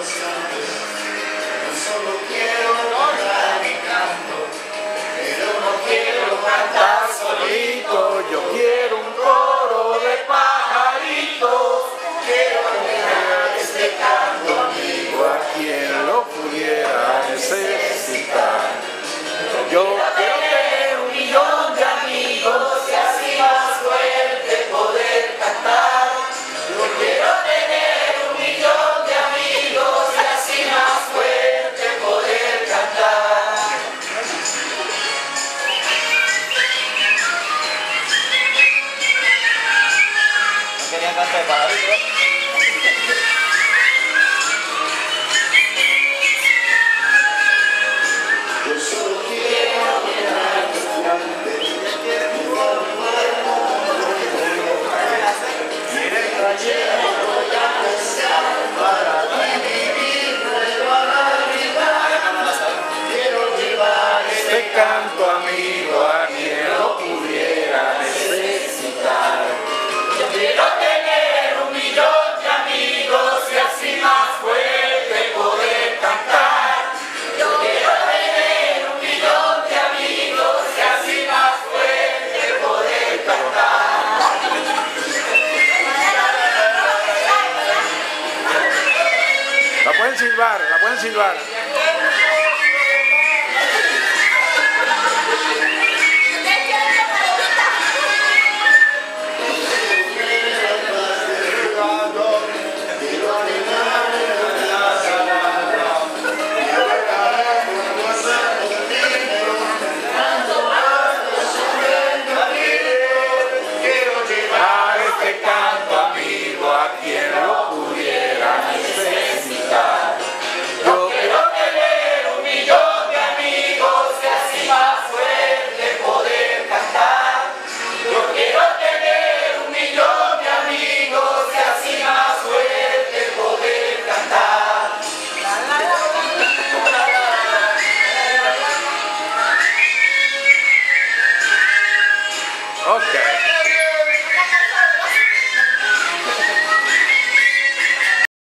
Solo quiero lograr mi canto, pero no quiero cantar solito. Yo quiero un coro de pajaritos. Quiero dejar este canto amigo a quien lo pudiera necesitar. Yo quiero tener 1.000.000 de amigos y así más fuerte poder cantar. Yo quiero tener 1.000.000 de amigos y así más fuerte poder cantar. ¿No querían cantar de pajarito? Yo solo quiero llenar tu fuente. Y el trayecto ya no está para vivir nueva realidad. Quiero llevar este canto amigo a quien lo pudiera necesitar. Yo quiero tener 1.000.000 de amigos y así más fuerte poder cantar. Yo quiero tener 1.000.000 de amigos y así más fuerte poder cantar. La pueden silbar, la pueden silbar. Okay.